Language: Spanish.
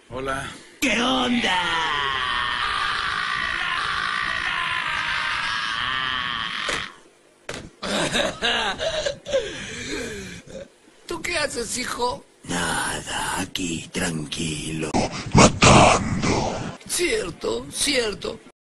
Hola. ¿Qué onda? ¿Tú qué haces, hijo? Nada, aquí, tranquilo. Cierto, cierto.